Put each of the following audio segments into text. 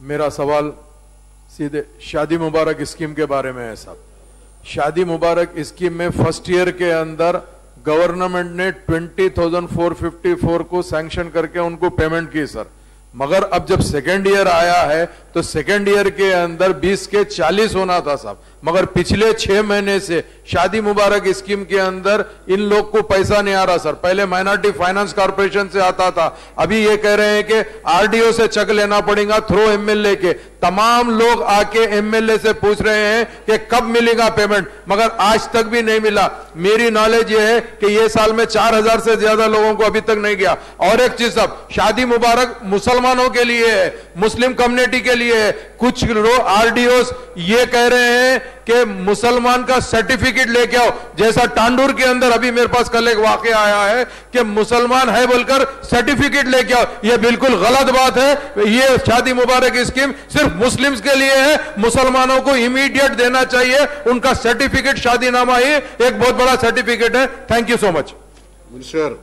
मेरा सवाल सीधे शादी मुबारक स्कीम के बारे में है साहब। शादी मुबारक स्कीम में फर्स्ट ईयर के अंदर गवर्नमेंट ने 20,454 को सैंक्शन करके उनको पेमेंट की सर, मगर अब जब सेकेंड ईयर आया है तो सेकेंड ईयर के अंदर 20 के 40 होना था साहब, मगर पिछले 6 महीने से शादी मुबारक स्कीम के अंदर इन लोग को पैसा नहीं आ रहा सर। पहले माइनॉरिटी फाइनेंस कॉर्पोरेशन से आता था, अभी ये कह रहे हैं कि आरडीओ से चेक लेना पड़ेगा थ्रू एमएलए के। तमाम लोग आके एमएलए से पूछ रहे हैं कि कब मिलेगा पेमेंट, मगर आज तक भी नहीं मिला। मेरी नॉलेज ये है कि ये साल में 4,000 से ज्यादा लोगों को अभी तक नहीं गया। और एक चीज साहब, शादी मुबारक मुसलमानों के लिए है, मुस्लिम कम्युनिटी के लिए है। कुछ लोग आरडीओ ये कह रहे हैं कि मुसलमान का सर्टिफिकेट लेके आओ, जैसा टांडूर के अंदर अभी मेरे पास कल एक वाकया आया है कि मुसलमान है बोलकर सर्टिफिकेट लेके आओ। यह बिल्कुल गलत बात है। यह शादी मुबारक स्कीम सिर्फ मुस्लिम्स के लिए है, मुसलमानों को इमीडिएट देना चाहिए। उनका सर्टिफिकेट शादीनामा ही एक बहुत बड़ा सर्टिफिकेट है। Thank you so much. Minister.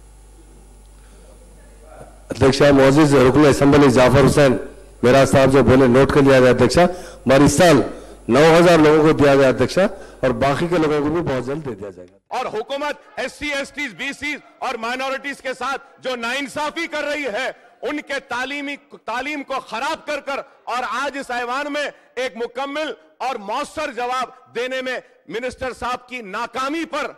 अध्यक्ष मोअज़्ज़िज़ रुकन असेंबली जाफर हुसैन मेरा साहब जो बोले नोट कर लिया गया अध्यक्षा। हमारे इस साल 9,000 लोगों को दिया गया अध्यक्षा, और बाकी के लोगों को भी बहुत जल्द दे दिया जाएगा। और हुकूमत SC, ST, BC और माइनॉरिटीज के साथ जो नाइंसाफी कर रही है, उनके तालीम को खराब कर और आज इस ऐवान में एक मुकम्मल और मौसर जवाब देने में मिनिस्टर साहब की नाकामी पर